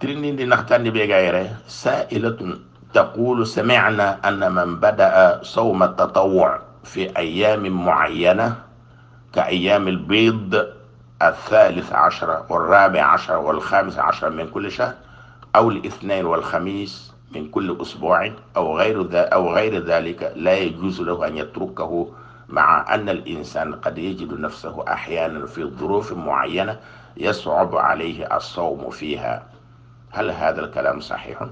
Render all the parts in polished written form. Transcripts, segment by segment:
تريني دي نختان بيغيره سائلة تقول سمعنا أن من بدأ صوم التطوع في أيام معينة كأيام البيض 13 و14 و15 من كل شهر أو الاثنين والخميس من كل أسبوع أو غير ذلك لا يجوز له أن يتركه، مع أن الإنسان قد يجد نفسه أحيانا في ظروف معينة يصعب عليه الصوم فيها. هل هذا الكلام صحيح؟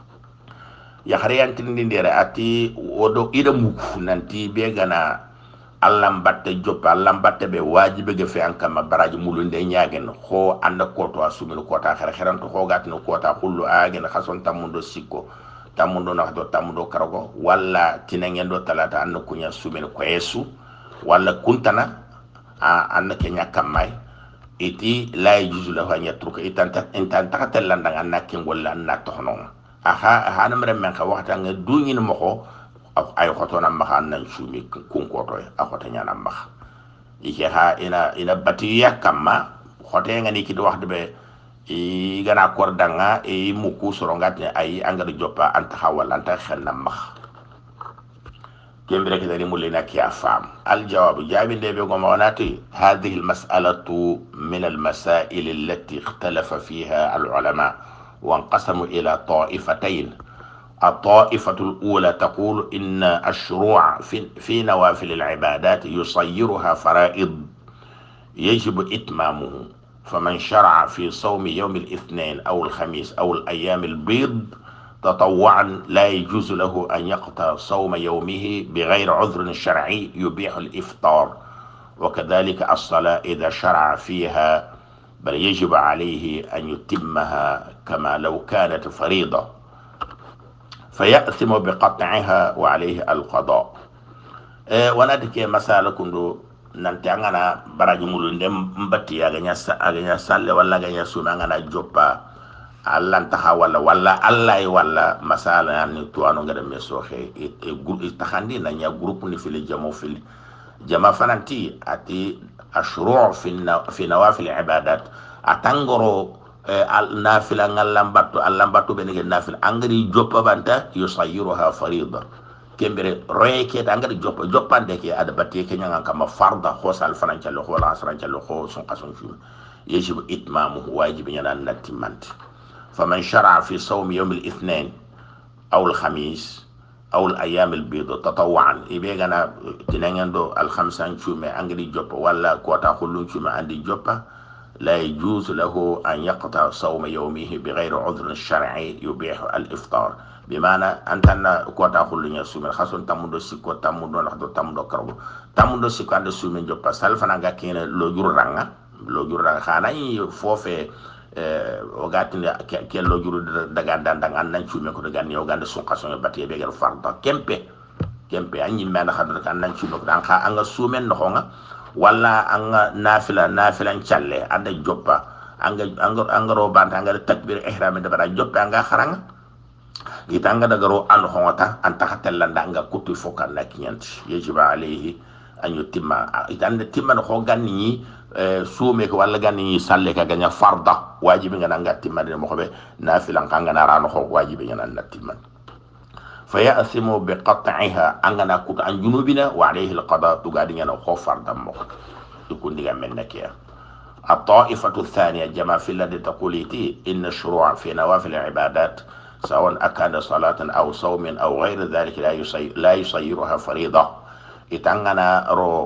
يخريان تندير أتي ودو إذا مكفنانتي بيغانا allam batte be wajibe ge fe an kama baraji mulunde nyagen ho anda koto asumino kota xeran to hogat no kota khullu agen khason tamundo sikko tamundo na do tamundo karago walla tinengen do talata an kunya sumino ko yesu walla kuntana an kenya kamay iti la yuzu la hanya truka itanta takatel landang an nakin walla an tohno aha hanamre men ka waxta nga duñin moko ay khotona mahan nan sumi kun koto akhota nyana makh ike ha ina batiya kama khote ngani ki do wax be i gana kordanga e muku sorongat ne ay angar joppa anta hawal anta khanna makh kembere ke dari mulina ki afam al jawab jabi de be goma onati hadhihi al mas'alatu min al masail allati ikhtalafa fiha al ulama wa anqasamu ila ta'ifatayn. الطائفة الأولى تقول إن الشروع في نوافل العبادات يصيرها فرائض يجب إتمامه، فمن شرع في صوم يوم الاثنين أو الخميس أو الأيام البيض تطوعا لا يجوز له أن يقطع صوم يومه بغير عذر شرعي يبيح الإفطار، وكذلك الصلاة إذا شرع فيها بل يجب عليه أن يتمها كما لو كانت فريضة فيأثم بقطعها وعليه القضاء. ونادك مسألة كندو نانتيانا براج مولندم مبتي اغنيا سال ولا اغنيا سوما انا جوبا الله انتها ولا الله ولا مسألة يعني توانو غدا مسوخي تخاندي نانيا جروب ني في الجامو في جما فنانتي اتي الشروع في نوافل العبادات اتانغرو النافلة اللامباتو بني النافلة انغري جوبا بانتا يصيرها فريضة كمبري ريكي انغري جوبا ديكي ادباتي كنيا كما فرض خوص الفرنجا لو ولا اسرنجا لو خو سون يجب اتمامه واجب ينال نتمنت. فمن شرع في صوم يوم الاثنين او الخميس او الايام البيض تطوعا يبيغنا تنيندو الخمسان شومي انغري جوبا ولا كوتا خلون شومي عندي جوبا لا يجوز له أن يقطع صوم يومه بغير عذر شرعي يبيح الإفطار. بمعنى أنتنا كوتا خلون يسوم الخاصون تمودو سيكو تمودو نحدو تمودو كربو تمودو سيكو عند سومين جو بسال فنانغا كين لو جور خانا يفوفي وغاتين كي لو جور دغان دان نان سومي كو دغان يو غاند سونقاسون باتي بيغر فرض كمبي اني مان خادر كان نان سومي كو دان خا انغا سومين نخونغا wala anga nafila challe anda joppa anga ro banta anga takbir ihram de bara joppa anga kharanga itanga daga ro an hota anta khatellanda anga kutu fokan la kinyanti yajiba alayhi an yutimma itanda timma ho ganni sume ko wala ganni salle ka ganya farda wajibi ngana nga timma de mo be nafila kanga narano ho wajibi ngana timma فيأثم بقطعها أننا كنت عن جنوبنا وعليه القضاء تقادين خوفر دمه تكون دي منك يا. الطائفة الثانية جماعة في الذي تقول إن الشروع في نوافل العبادات سواء أكان صلاة أو صوم أو غير ذلك لا يصيرها فريضة إتنغنا رو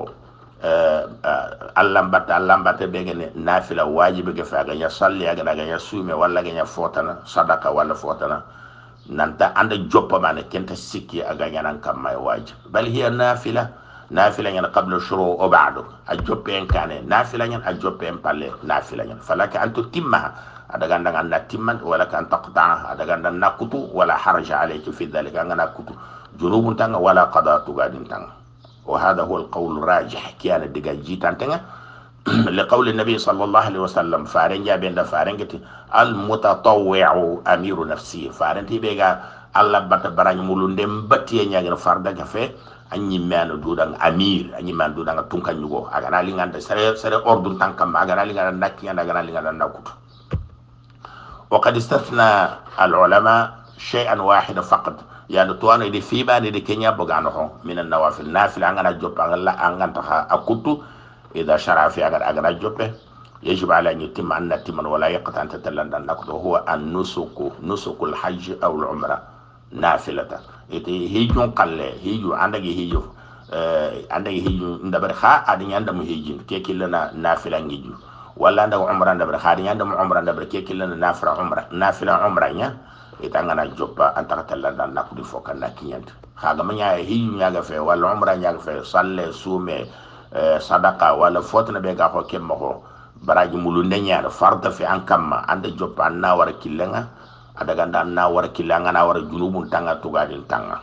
اللمبات بيغن نافلة واجب كفاغن يصلي أغن يسومي ولا أغن يفوتنا صدقة ولا فوتنا nanta anda joppa mane kenta sikki aga nyanan kam may wajib bal hiya nafila nyan qabla shuru o ba'du ajoppe en kane nafila nyan ajoppe en palle nafila nyan falaka an tutimma adaga ndanga na timman wala kan taqta'a adaga ndan nakutu wala haraja alayki fi dhalika ngana kutu junubun tanga wala qadatu gadin tanga wa hadha huwa alqawl rajih kiyana diga jitan tanga لقول النبي صلى الله عليه وسلم فارن جابين دا فارنجتي المتطوع امير نفسي فارنتي بيغا الله بات براني مولوندم باتي نياغي فردا كافي اني مانو دودان امير اني مان دودان تونكا نيغو اغانا لي غاندا سري اوردون تانكام اغانا لي غاندا ناكي اغانا لي غاندا ناكوت وقد استثنى العلماء شيئا واحدا فقط يعني توانو دي فيما دي كينيا بوغانو من النوافل نافل أنا جوب أنا أنا تها أكتو إذا شرع في أجر جوب يجب على أن يتم أن نتم ولا يقطع أن تتلند النقد هو نسك الحج أو العمرة نافلة إتي هيجون قل هيجو عندك هيجو عندك هيجو ندبر خا أدين عندهم هيجين كي كلنا نافلة نيجو ولا عندك عمرة ندبر خا أدين عندهم عمرة ندبر كي كلنا نافلة عمرة نيا itangana joppa antaka tellanda nakudi foka nakiyant haga manya hiyu nyaga fe wala umra nyaga fe salle sume sadaka wala fotna be ga ko kemmo ko baraji mulu nyaara farda fi an kamma ande joppa anna wara killenga adaga anna wara killenga na wara junubun tanga tugadin tanga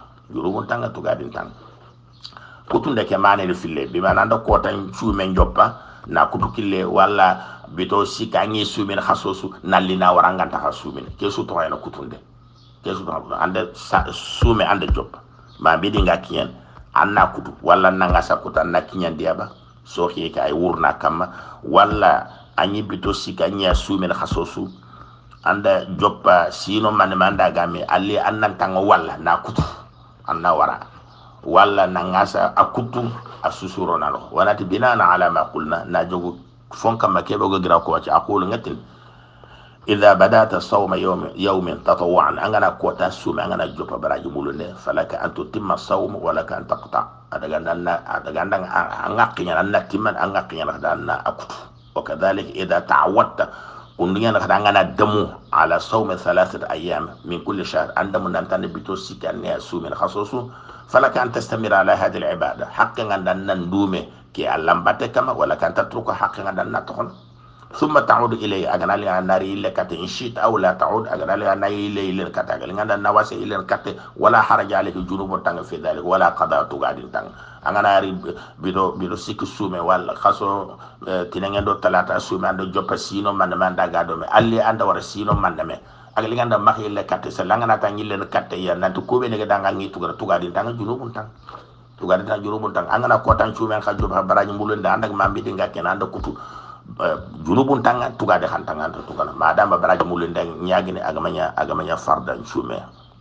kutunde ke mane fille bi mananda ko tan sume joppa na kutu kille wala bito sikanye sumin khasosu nallina waranganta khasumin ke su to yana kutunde ke su to ande sume ande job ma bidi ngakiyen anna kutu wala nanga sakuta nakiyen diaba so ke kay wurna kama wala anyi bito sikanye sumin khasosu anda joppa sino man manda game alli annan tanga wala na kutu anna wara wala nangasa akutu asusuro nalo wanati binana ala ma qulna na jogu فونك ما كيف أقول كواتش أقول نتن إذا بدأت الصوم يوم تطوعا أنا كوتا سوم أنا جوبا براجي مولونه فلك أن تتم الصوم ولك أن تقطع أدغان أنقيا أن تمن أنقيا أن أكتو وكذلك إذا تعودت كنيا نخدعنا دمو على صوم 3 أيام من كل شهر عندما نمتن بتوسي كان يسوم خصوصه فلك أن تستمر على هذه العبادة حقا أن ندومه كي اللمبات كما ولا كان تترك حقا أن نتخن ثم تعود إليه أغنى لي أن ناري إلي كتي إن شئت أو لا تعود أغنى لي أن ناري إلي كتي أغنى لي أن نواسي إلي كتي ولا حرج عليه جنوب تنغ في ذلك ولا قضاء تغادين تنغ أغنى ناري بيدو سيك سومي ولا خاصو تنين دو تلاتة سومي أندو جوبا سينو من دا غادو مي ألي أندو ور سينو من دمي أغنى أندو مخي إلي كتي سلانغ نتاني إلي كتي يا نانتو كوبي نغي دانغاني تغادين تنغ جنوب تنغ tugade tan jurubun tan angana ko tan cumen ka joba baraji mbulunde andak mambi di ngaken anda kutu junubun tan tugade kan tan anda tugana madama baraji mbulunde nyaagine agamanya fardan cume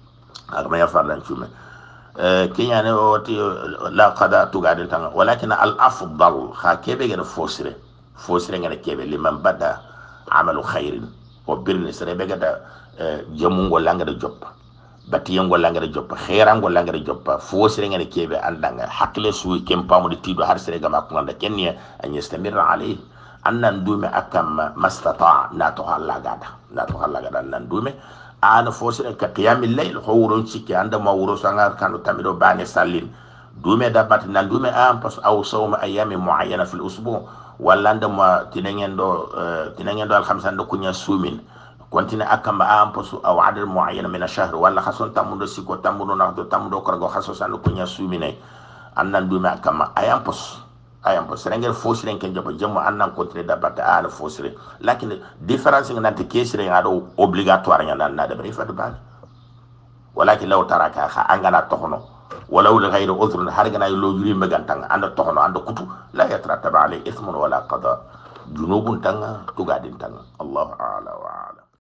kenya ne woti la qada tugade tan walakin al afdal kha kebe gene fosire ngene kebe liman bada amalu khairin o birni sere be gada jamungo langa de joppa batiyengo langere joppa khairango langere joppa fosire ngene kebe andanga hakle su kempamu de tido har sere gama ko anda kenya an yastamir alayhi annan dume akam mastata na to halaga nan dume ana fosire ka qiyamil layl hawrun cikki anda mawro sangar kanu tamido bane sallin dume da bat nan dume am pas aw sawm ayami muayyana fil usbu walla anda ma tinengen do al khamsan do kunya sumin kontina akamba amposu aw adad muayyan min ash-shahr wala khason tamudo siko tamudo na do tamudo korgo khaso sanu kunya sumine annan duma akama ayampos rengel fosire ken jobo jamo annan kontina da bata ala fosire lakin difference nante kesire ngado obligatoire ngana na de brifa de ban walakin law taraka kha angana tokono walaw li ghayri udhr hargana lo juri megantang anda tokono anda kutu la yatrataba alayhi ithmun wala qada junubun tanga tugadin tanga Allah a'la wa